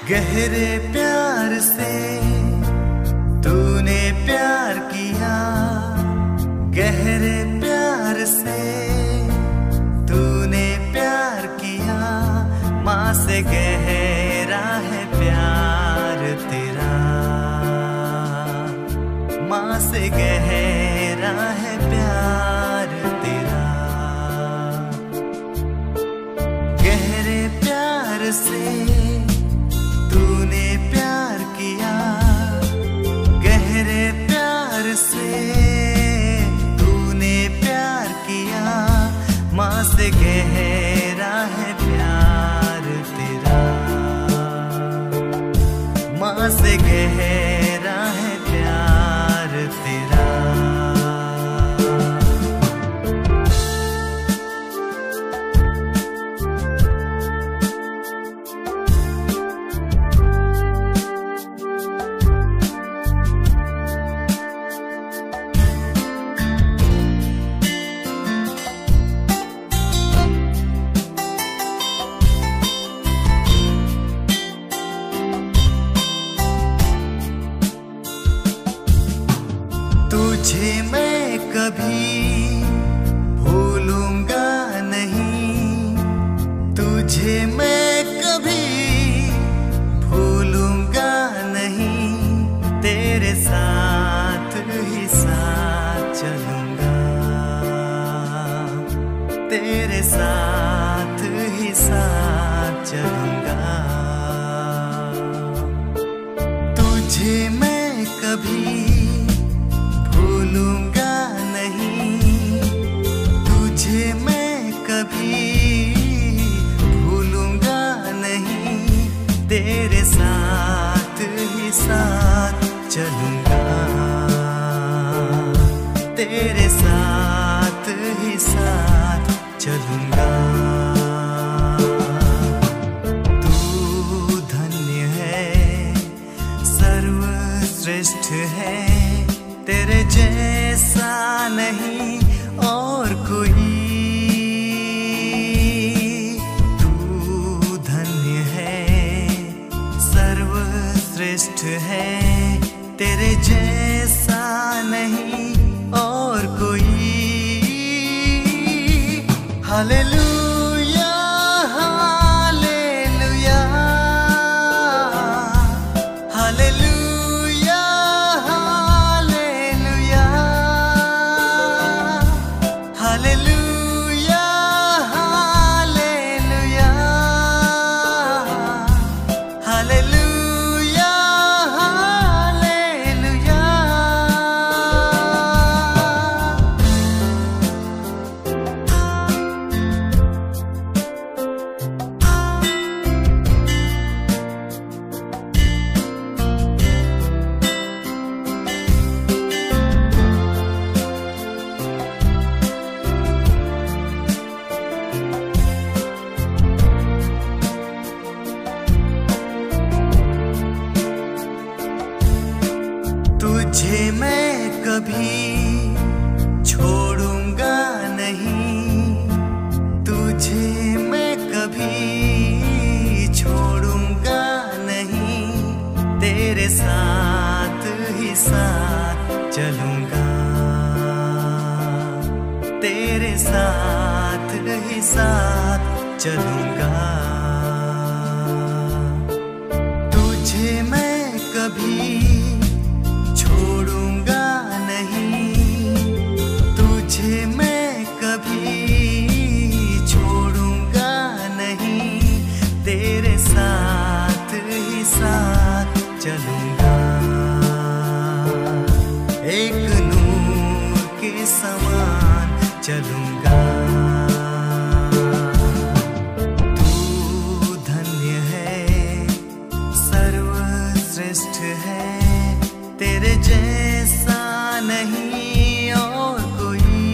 गहरे प्यार से तूने प्यार किया, गहरे प्यार से तूने प्यार किया। माँ से गहरा है प्यार तेरा, माँ से गहरा है प्यार तेरा। गहरे प्यार से तूने प्यार किया, गहरे प्यार से तूने प्यार किया। माँ से गहरा है प्यार तेरा, माँ से गहरा है प्यार तेरा। तुझे मैं कभी भूलूंगा नहीं, तुझे मैं कभी भूलूंगा नहीं। तेरे साथ ही साथ चलूंगा, तेरे साथ ही साथ चलूंगा। तुझे मैं कभी भूलूंगा नहीं, तुझे मैं कभी भूलूंगा नहीं। तेरे साथ ही साथ चलूंगा, तेरे साथ ही साथ चलूंगा। तू धन्य है, सर्वश्रेष्ठ है, तेरे जैसा नहीं और कोई। तू धन्य है, सर्वश्रेष्ठ है, तेरे जैसा नहीं और कोई। Hallelujah hallelujah hallelujah hallelujah hallelujah hallelujah hallelujah hallelujah. तुझे मैं कभी छोड़ूंगा नहीं, तुझे मैं कभी छोड़ूंगा नहीं। तेरे साथ ही साथ चलूंगा, तेरे साथ ही साथ चलूंगा। तुझे मैं कभी छोड़ूंगा नहीं, तुझे मैं कभी छोड़ूंगा नहीं। तेरे साथ ही साथ चलूंगा, एक नूर के समान चलूंगा। तू धन्य है, सर्वश्रेष्ठ है, तेरे जैसा नहीं और कोई।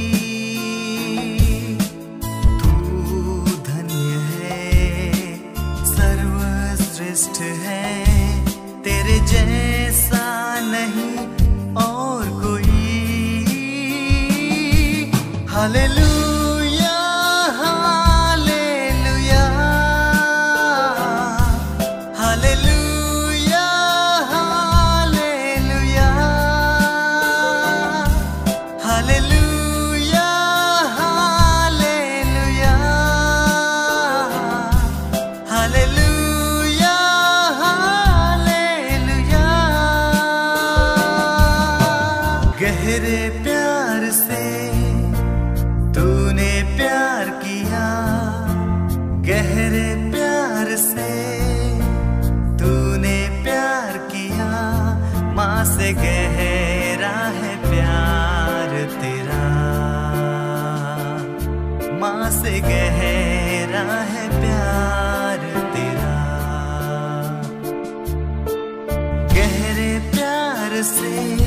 तू धन्य है, सर्वश्रेष्ठ है, तेरे जैसा नहीं और कोई। गहरा है प्यार तेरा, गहरे प्यार से